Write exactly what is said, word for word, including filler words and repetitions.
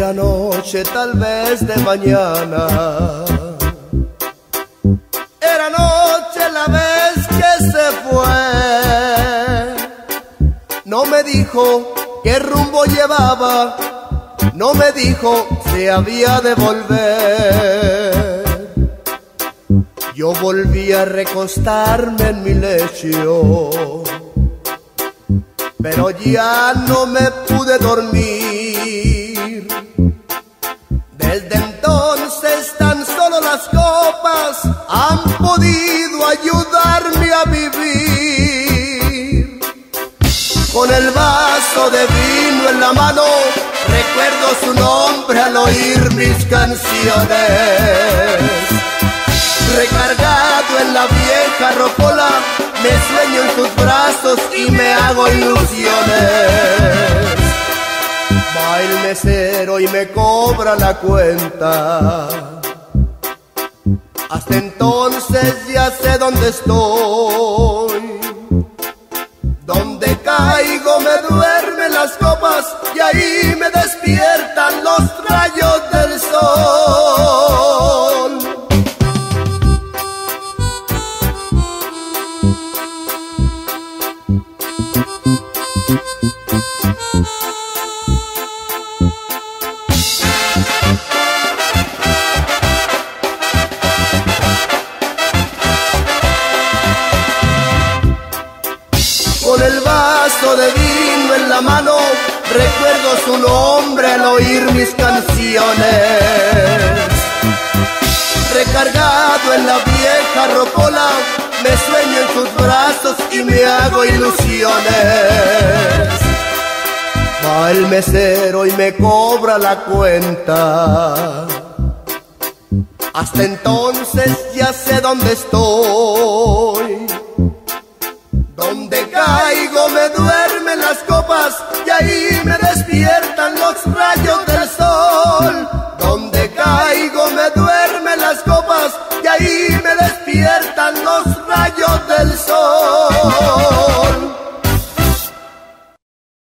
Era noche, tal vez de mañana. Era noche la vez que se fue. No me dijo qué rumbo llevaba, no me dijo si había de volver. Yo volví a recostarme en mi lecho, pero ya no me pude dormir. Desde entonces tan solo las copas han podido ayudarme a vivir. Con el vaso de vino en la mano, recuerdo su nombre al oír mis canciones. Recargado en la vieja rocola, me sueño en sus brazos y me hago ilusiones. Va el mesero y me cobra la cuenta. Hasta entonces ya sé dónde estoy. Donde caigo me duermen las copas y ahí me despiertan los rayos del sol. Con el vaso de vino en la mano, recuerdo su nombre al oír mis canciones. Recargado en la vieja rocola, me sueño en sus brazos y me hago ilusiones. Va el mesero y me cobra la cuenta. Hasta entonces ya sé dónde estoy. Donde caigo me duermen las copas y ahí me despiertan los rayos